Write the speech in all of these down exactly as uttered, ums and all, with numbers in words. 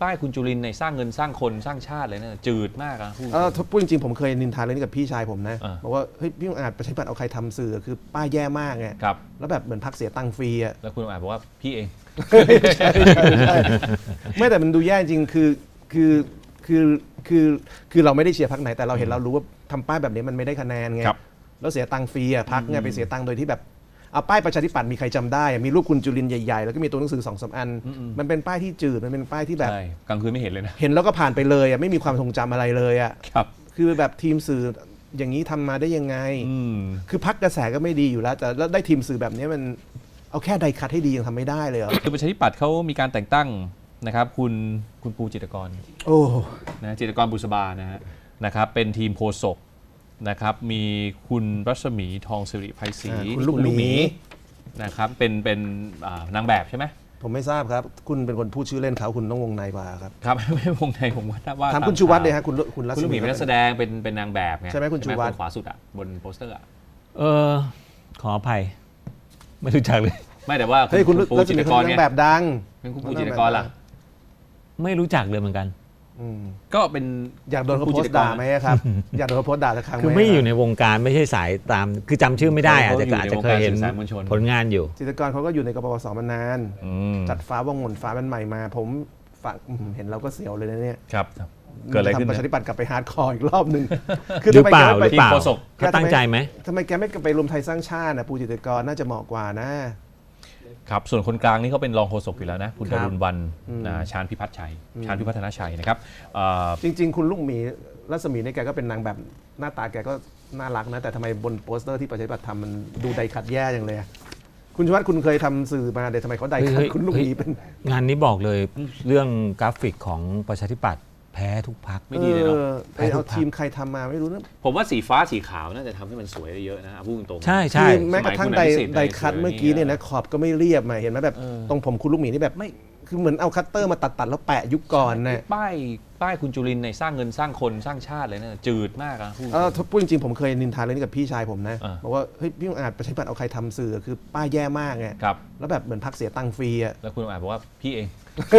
ป้ายคุณจุรินทร์ในสร้างเงินสร้างคนสร้างชาติเลยนะจืดมากอะพูดพูดจริงๆผมเคยนินทาเรื่องนี้กับพี่ชายผมนะบอกว่าเฮ้ยพี่องอาจประชาธิปัตย์เอาใครทำสื่อคือป้ายแย่มากไงแล้วแบบเหมือนพักเสียตังค์ฟรีอะแล้วคุณองอาจบอกว่าพี่เองไม่แต่มันดูแย่จริงคือคือคือคือคือเราไม่ได้เชียร์พรรคไหนแต่เราเห็นเรารู้ว่าทำป้ายแบบนี้มันไม่ได้คะแนนไงแล้วเสียตังค์ฟรีอะพรรคไงไปเสียตังค์โดยที่แบบเอาป้ายประชาธิปัตย์มีใครจำได้มีรูปคุณจุรินทร์ใหญ่ๆแล้วก็มีตัวหนังสือสองสามอันมันเป็นป้ายที่จืดมันเป็นป้ายที่แบบกลางคืนไม่เห็นเลยนะเห็นแล้วก็ผ่านไปเลยอ่ะไม่มีความทรงจำอะไรเลยอ่ะครับคือแบบทีมสื่ออย่างนี้ทำมาได้ยังไงคือพรรคกระแสก็ไม่ดีอยู่แล้วแต่แล้วได้ทีมสื่อแบบนี้มันเอาแค่ไดคัทให้ดียังทำไม่ได้เลยเหรอคือประชาธิปัตย์เขามีการแต่งตั้งนะครับคุณคุณปูจิตรกรโอ้นะจิตรกรบุษบานะฮะนะครับเป็นทีมโฆษกนะครับมีคุณรัศมีทองสิริไพศรีคุณลูกหมีนะครับเป็นเป็นนางแบบใช่ไหมผมไม่ทราบครับคุณเป็นคนพูดชื่อเล่นเขาคุณต้องวงในกว่าครับครับไม่วงในผมว่าว่าถามคุณชูวัฒน์เลยฮะคุณคุณรัศมีเป็นนักแสดงเป็นเป็นนางแบบไงใช่ไหมคุณชูวัฒน์ขวาสุดอ่ะบนโปสเตอร์อ่ะเออขออภัยไม่รู้จักเลยไม่แต่ว่าเฮ้ยคุณปูจิตรกรนางแบบดังเป็นคุณปูจิตรกรล่ะไม่รู้จักเลยเหมือนกันก็เป็นอยากโดนเขาโพสต์ด่าไหมครับอยากโดนเขาโพสต์ด่าสักครั้งคือไม่อยู่ในวงการไม่ใช่สายตามคือจำชื่อไม่ได้อาจจะอาจจะเคยเห็นผลงานอยู่จิตรกรเขาก็อยู่ในกปปสมานานจัดฟ้าว่องหมุนฟ้ามันใหม่มาผมฝังเห็นเราก็เสียวเลยนะเนี่ยครับเกิดอะไรขึ้นประชาธิปัตย์กลับไปฮาร์ดคอร์อีกรอบหนึ่งหรือเปล่าหรือเปล่าเขาตั้งใจไหมทำไมแกไม่ไปรวมไทยสร้างชาตินะปูจิตรกรน่าจะเหมาะกว่านะครับส่วนคนกลางนี่เขาเป็นรองโฆษกอยู่แล้วนะคุณดารุณวรรณชาญพิพัฒน์ชัยชาญพิพัฒนชัยนะครับจริงๆคุณลูกหมีรัศมีนี่แกก็เป็นนางแบบหน้าตาแกก็น่ารักนะแต่ทำไมบนโปสเตอร์ที่ประชาธิปัตย์ทำมันดูไดคัทแย่อย่างเลยคุณชวัฒน์คุณเคยทำสื่อมาเดี๋ยวทำไมเขาไดคัทคุณลูกหมีเป็นงานนี้บอกเลยเรื่องกราฟิกของประชาธิปัตย์แพ้ทุกพรรคไม่ดีเลยเนาะไปเอาทีมใครทำมาไม่รู้นะผมว่าสีฟ้าสีขาวน่าจะทำให้มันสวยได้เยอะนะพูดตรงๆใช่ใช่แม้กระทั่งไดคัทเมื่อกี้เนี่ยนะขอบก็ไม่เรียบมาเห็นไหมแบบตรงผมคุณลูกหมีนี่แบบไม่คือเหมือนเอาคัตเตอร์มาตัดตัดแล้วแปะยุคก่อนนะป้ายป้ายคุณจุรินทร์ในสร้างเงินสร้างคนสร้างชาติเลยนะจืดมากอะพูดพูดจริงๆผมเคยนินทาเรื่องนี้กับพี่ชายผมนะบอกว่าเฮ้ยพี่องอาจประชาธิปัตย์เอาใครทำสื่อคือป้ายแย่มากไงแล้วแบบเหมือนพักเสียตังค์ฟรีอะแล้วคุณองอาจบอกว่าพี่เอง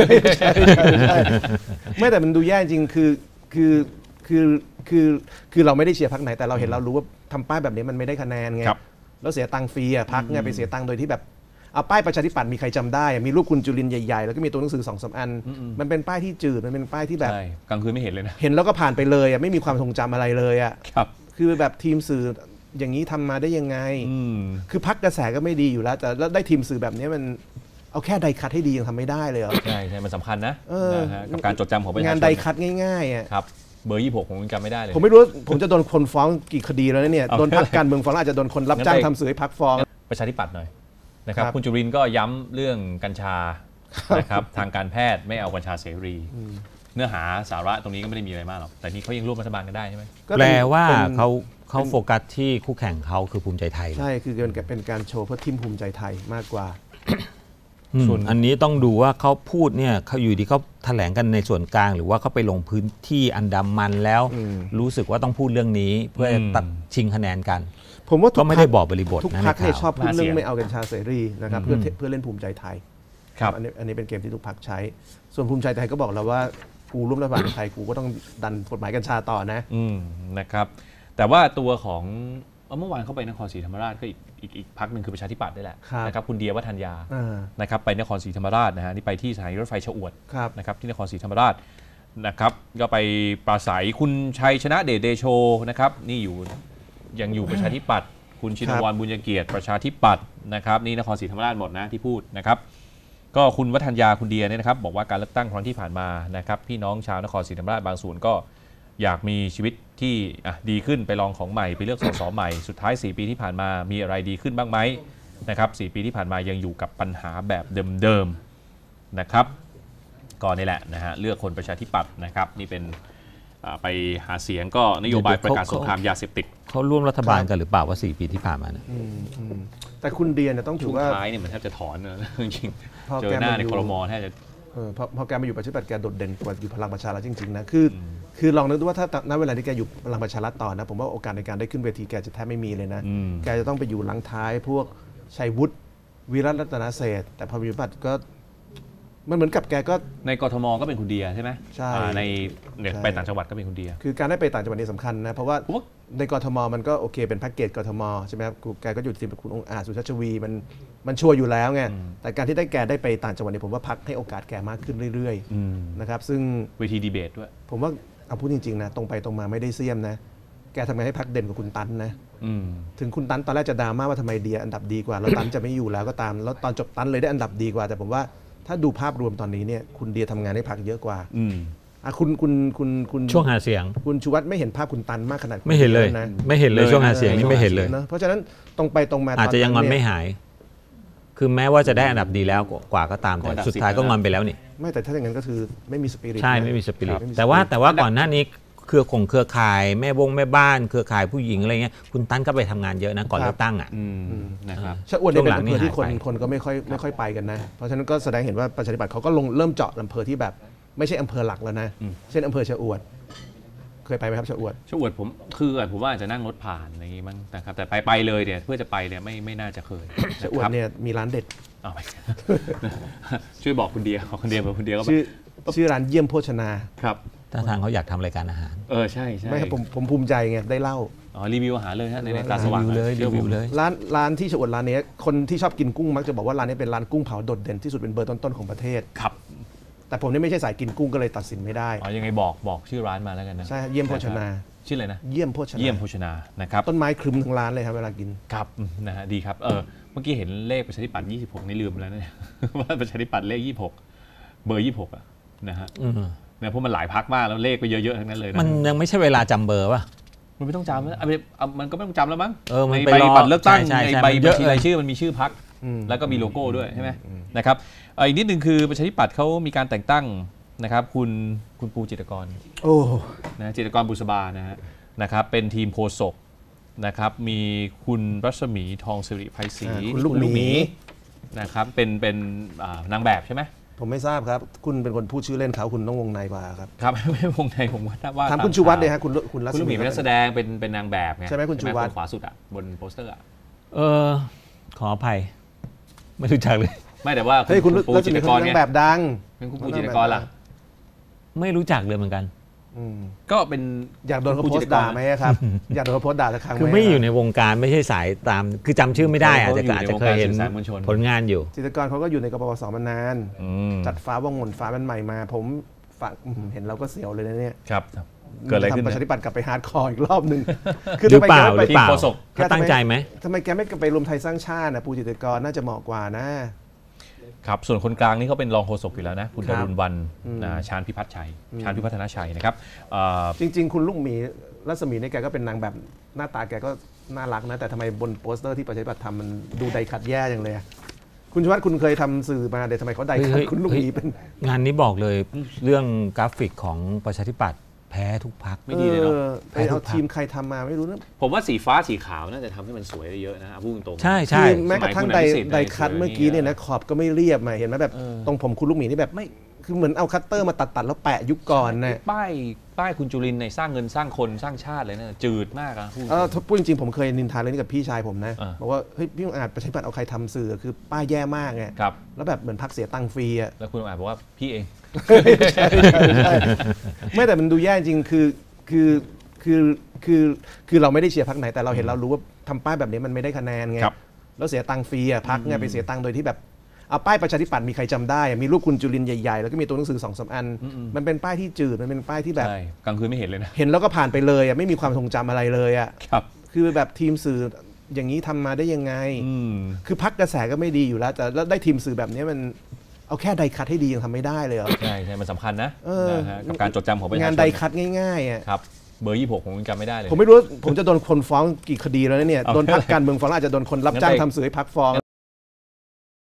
ไม่แต่มันดูแย่จริงคือคือคือคือคือเราไม่ได้เชียร์พรรคไหนแต่เราเห็นเรารู้ว่าทำป้ายแบบนี้มันไม่ได้คะแนนไงแล้วเสียตังค์ฟรีอะพรรคไงไปเสียตังค์โดยที่แบบเอาป้ายประชาธิปัตย์มีใครจำได้มีรูปคุณจุรินทร์ใหญ่ๆแล้วก็มีตัวหนังสือสองสามอันมันเป็นป้ายที่จืดมันเป็นป้ายที่แบบกลางคืนไม่เห็นเลยนะเห็นแล้วก็ผ่านไปเลยอะไม่มีความทรงจำอะไรเลยอะครับคือแบบทีมสื่ออย่างนี้ทำมาได้ยังไงคือพรรคกระแสก็ไม่ดีอยู่แล้วแต่แล้วได้ทีมสื่อแบบนี้มันเอาแค่ไดคัทให้ดียังทำไม่ได้เลยเหรอใช่ใช่มันสำคัญนะกับการจดจำของประชาชนงานไดคัทง่ายๆอ่ะครับเบอร์ยี่สิบหกผมจำไม่ได้เลยผมไม่รู้ผมจะโดนคนฟ้องกี่คดีแล้วเนี่ยโดนพรรคการเมืองฟ้องอาจจะโดนคนรับจ้างทำสื่อให้พรรคฟ้องประชาธิปัตย์หน่อยนะครับคุณจุรินทร์ก็ย้ำเรื่องกัญชานะครับทางการแพทย์ไม่เอากัญชาเสรีเนื้อหาสาระตรงนี้ก็ไม่ได้มีอะไรมากหรอกแต่นี่เขายังร่วมรัฐบาลกันได้ใช่ไหมแปลว่าเขาเขาโฟกัสที่คู่แข่งเขาคือภูมิใจไทยใช่คือเป็นการโชว์เพื่อทิมภูมิใจไทยมากกว่าส่วนอันนี้ต้องดูว่าเขาพูดเนี่ยเขาอยู่ดีเขาแถลงกันในส่วนกลางหรือว่าเขาไปลงพื้นที่อันดามันแล้วรู้สึกว่าต้องพูดเรื่องนี้เพื่อตัดชิงคะแนนกันผมว่าก็ไม่ได้บอกบริบททุกพรรคเนี่ยชอบพูดเรื่องไม่เอากัญชาเสรีนะครับเพื่อเพื่อเล่นภูมิใจไทยครับอันนี้อันนี้เป็นเกมที่ทุกพรรคใช้ส่วนภูมิใจไทยก็บอกแล้วว่ากูร่วมรัฐบาลไทยกูก็ต้องดันกฎหมายกัญชาต่อนะนะครับแต่ว่าตัวของเมื่อวานเข้าไปนครศรีธรรมราชก็อีกอีกอีกพรรคหนึ่งคือประชาธิปัตย์ได้แหละนะครับคุณเดียวัฒนยานะครับไปนครศรีธรรมราชนะฮะนี่ไปที่สถานีรถไฟชะอวดนะครับที่นครศรีธรรมราชนะครับก็ไปปราศัยคุณชัยชนะเดชเดโชนะครับนี่อยู่ยังอยู่ประชาธิปัตย์คุณชินวรบุญเกียรติประชาธิปัตย์นะครับนี่นครศรีธรรมราชหมดนะที่พูดนะครับก็คุณวัฒนยาคุณเดียเนี่ยนะครับบอกว่าการเลือกตั้งครั้งที่ผ่านมานะครับพี่น้องชาวนครศรีธรรมราชบางส่วนก็อยากมีชีวิตที่ดีขึ้นไปลองของใหม่ไปเลือกสสใหม่สุดท้ายสี่ปีที่ผ่านมามีอะไรดีขึ้นบ้างไหมนะครับสี่ปีที่ผ่านมายังอยู่กับปัญหาแบบเดิมๆนะครับก็นี่แหละนะฮะเลือกคนประชาธิปัตย์นะครับนี่เป็นไปหาเสียงก็นโยบายประกาศสงครามยาเสพติดเขาร่วมรัฐบาลกันหรือเปล่าว่าสี่ปีที่ผ่านมาเนี่ยแต่คุณเดียเนี่ยต้องถือว่าท้ายเนี่ยมันแทบจะถอนนะจริงๆเจอหน้าในครม.แทบจะพอพอแกมาอยู่ประชาธิปัตย์แกโดดเด่นกว่าอยู่พลังประชารัฐจริงๆนะคือคือลองนึกดูว่าถ้าณเวลาที่แกอยู่พลังประชารัฐต่อนะผมว่าโอกาสในการได้ขึ้นเวทีแกจะแทบไม่มีเลยนะแกจะต้องไปอยู่หลังท้ายพวกชัยวุฒิวิรัตรัตนเศรษฐ์แต่พอประชาธิปัตย์ก็มันเหมือนกับแกก็ในกทมก็เป็นคุณเดียใช่ไหมใช่ในเนี่ยไปต่างจังหวัดก็เป็นคุณเดียคือการได้ไปต่างจังหวัดนี่สำคัญนะเพราะว่าในกทมมันก็โอเคเป็นแพ็กเกจกทมใช่ไหมครับแกก็อยู่ทีมกับคุณองค์อาจสุชาติชวีมันมันชัวร์อยู่แล้วไงแต่การที่ได้แกได้ไปต่างจังหวัดนี่ผมว่าพรรคให้โอกาสแกมากขึ้นเรื่อยๆนะครับซึ่งเวทีดีเบตด้วยผมว่าเอาพูดจริงๆนะตรงไปตรงมาไม่ได้เสี้ยมนะแกทำไงให้พรรคเด่นกว่าคุณตันนะถึงคุณตันตอนแรกจะดราม่าว่าทำไมเดียอันดับดีกว่าแล้วตันจะไม่อยู่แล้วก็ตามแล้วตอนจบตันเลยได้อันดับดีกว่าแต่ผมว่าถ้าดูภาพรวมตอนนี้เนี่ยคุณเดียทำงานให้พรรคเยอะกว่าอ่ะคุณคุณคุณคุณช่วงหาเสียงคุณชูวัฒน์ไม่เห็นภาพคุณตันมากขนาดไม่เห็นเลยนะไม่เห็นเลยช่วงหาเสียงนี่ไม่เห็นเลยเพราะฉะนั้นตรงไปตรงมาอาจจะยังงอนไม่หายคือแม้ว่าจะได้อันดับดีแล้วกว่าก็ตามแต่สุดท้ายก็งอนไปแล้วนี่ไม่แต่ถ้าอย่างนั้นก็คือไม่มีสปิริตใช่ไม่มีสปิริตแต่ว่าแต่ว่าก่อนหน้านี้เครือข่งเครือข่ายแม่วงแม่บ้านเครือข่ายผู้หญิงอะไรเงี้ยคุณตั้นก็ไปทำงานเยอะนะก่อนเลือกตั้งอ่ะนะครับชะอวดเป็นอำเภอที่คนคนก็ไม่ค่อยไม่ค่อยไปกันนะเพราะฉะนั้นก็แสดงเห็นว่าประชาธิปัตย์เขาก็ลงเริ่มเจาะอำเภอที่แบบไม่ใช่อำเภอหลักแล้วนะเช่นอำเภอชะอวดเคยไปไหมครับชะอวดชะอวดผมคือผมว่าอาจจะนั่งรถผ่านอะไรอย่างงี้มั้งนะครับแต่ไปไปเลยเนี่ยเพื่อจะไปเนี่ยไม่ไม่น่าจะเคยชะอวดเนี่ยมีร้านเด็ดช่วยบอกคุณเดียบอกคุณเดียบอกคุณเดียก็ชื่อชื่อร้านเยี่ยมโภชนาครับถ้าทางเขาอยากทำรายการอาหารเออใช่ใช่ไม่ครับผมผมภูมิใจไงได้เล่าอ๋อรีวิวอาหารเลยฮะในตาสว่างเลยรีวิวเลยร้านร้านที่ชะอวดร้านนี้คนที่ชอบกินกุ้งมักจะบอกว่าร้านนี้เป็นร้านกุ้งเผาโดดเด่นที่สุดเป็นเบอร์ต้นๆของประเทศครับแต่ผมนี่ไม่ใช่สายกินกุ้งก็เลยตัดสินไม่ได้อ๋อยังไงบอกบอกชื่อร้านมาแล้วกันนะใช่เยี่ยมโภชนาชื่ออะไรนะเยี่ยมโภชนาเยี่ยมโภชนานะครับต้นไม้ครึมทั้งร้านเลยครับเวลากินครับนะฮะดีครับเออเมื่อกี้เห็นเลขประชาธิปัตย์ยี่สิบหกนี่ลืมแล้วเนี่ยว่าประชาธิปัตย์เลขยี่สิบหกเบอร์ยี่สิบหกอ่ะนะฮะเนี่ยเพราะมันหลายพักมากแล้วเลขก็เยอะๆทั้งนั้นเลยนะมันยังไม่ใช่เวลาจำเบอร์ป่ะมันไม่ต้องจำแล้วมันก็ไม่ต้องจำแล้วมั้งในใบบัตรเลือกตั้งในใบบัญชีรายชื่อมันมีชื่อพรรคแล้วก็มีโลโก้ด้วยใช่ไหมนะครับอีกนิดนึงคือประชาธิปัตย์เขามีการแต่งตั้งนะครับคุณคุณปูจิตรกรโอ้นะจิตรกรบุษบานะฮะนะครับเป็นทีมโฆษกนะครับมีคุณรัศมีทองสิริไพศรีคุณลูกหมีนะครับเป็นเป็นนางแบบใช่ไหมผมไม่ทราบครับคุณเป็นคนพูดชื่อเล่นเขาคุณต้องวงในกว่าครับครับไม่วงในผมว่าถามคุณชูวัฒน์เลยฮะคุณคุณรัศมีเป็นนักแสดงเป็นเป็นนางแบบไงใช่ไหมคุณชูวัฒน์ขวาสุดอ่ะบนโปสเตอร์อ่ะเออขออภัยไม่รู้จักเลยไม่แต่ว่าเฮ้ยคุณปูจิตรกรเนี่ยแบบดังเป็นคุณปูจิตรกรล่ะไม่รู้จักเลยเหมือนกันก็เป็นอยากโดนเขาโพสต์ด่าไหมครับอยากโดนเขาโพสต์ด่าสักครั้งคือไม่อยู่ในวงการไม่ใช่สายตามคือจำชื่อไม่ได้อาจจะอาจจะเคยเห็นผลงานอยู่จิตรกรเขาก็อยู่ในกปปสมานานจัดฟ้าวงหนฟ้ามันใหม่มาผมฝากเห็นเราก็เสียวเลยนะเนี่ยครับเกิดอะไรขึ้นประชาธิปัตย์กลับไปฮาร์ดคอร์อีกรอบหนึ่งคือหรือเปล่าหรือเปล่าเขาตั้งใจไหมทำไมแกไม่ไปรวมไทยสร้างชาตินะปูจิตรกรน่าจะเหมาะกว่านะครับส่วนคนกลางนี่เขาเป็นรองโฆษกอยู่แล้วนะคุณดารุณวรรณชาญพิพัฒน์ชัยชาญพิพัฒนชัยนะครับจริงๆคุณลูกหมีรัศมีนี่แกก็เป็นนางแบบหน้าตาแกก็น่ารักนะแต่ทำไมบนโปสเตอร์ที่ประชาธิปัตย์ทำมันดูไดคัดแย่อย่างเลยคุณชวัฒน์คุณเคยทำสื่อมาเดี๋ยวทำไมเขาไดคัดคุณลูกหมีเป็นงานนี้บอกเลยเรื่องกราฟิกของประชาธิปัตย์แพ้ทุกพรรคไม่ดีเลยเนาะไปเอาทีมใครทำมาไม่รู้นะผมว่าสีฟ้าสีขาวน่าจะทำให้มันสวยได้เยอะนะพูดตรงๆใช่ใช่แม้กระทั่งไดไดคัทเมื่อกี้เนี่ยนะขอบก็ไม่เรียบมาเห็นไหมแบบตรงผมคุณลูกหมีนี่แบบไม่คือเหมือนเอาคัตเตอร์มาตัดตัดแล้วแปะยุคก่อนนะป้ายป้ายคุณจุรินทร์ในสร้างเงินสร้างคนสร้างชาติเลยนะจืดมากอะพูดเออพูดจริงๆผมเคยนินทาเรื่องนี้กับพี่ชายผมนะบอกว่าเฮ้ยพี่อาจประชาธิปัตย์เอาใครทำสื่อคือป้ายแย่มากไงแล้วแบบเหมือนพักเสียตังค์ฟรีอะแล้วคุณอาจบอกว่าพี่เองไม่แต่มันดูแย่จริงคือคือคือคือคือเราไม่ได้เชียร์พรรคไหนแต่เราเห็นเรารู้ว่าทำป้ายแบบนี้มันไม่ได้คะแนนไงแล้วเสียตังค์ฟรีอ่ะพรรคไงไปเสียตังค์โดยที่แบบเอาป้ายประชาธิปัตย์มีใครจำได้มีรูปคุณจุลินทร์ใหญ่ๆแล้วก็มีตัวหนังสือสองสามอันมันเป็นป้ายที่จืดมันเป็นป้ายที่แบบกลางคืนไม่เห็นเลยนะเห็นแล้วก็ผ่านไปเลยอ่ะไม่มีความทรงจำอะไรเลยอ่ะครับคือแบบทีมสื่ออย่างนี้ทำมาได้ยังไงคือพรรคกระแสก็ไม่ดีอยู่แล้วแต่แล้วได้ทีมสื่อแบบนี้มันเอาแค่ไดคัทให้ดียังทำไม่ได้เลยเหรอใช่ใช่มันสำคัญนะกับการจดจำของประชาชนงานไดคัทง่ายๆอ่ะครับเบอร์ยี่สิบหกผมจำไม่ได้เลยผมไม่รู้ผมจะโดนคนฟ้องกี่คดีแล้วเนี่ยโดนพรรคการเมืองฟ้องอาจจะโดนคนรับจ้างทำสื่อให้พรรคฟ้อง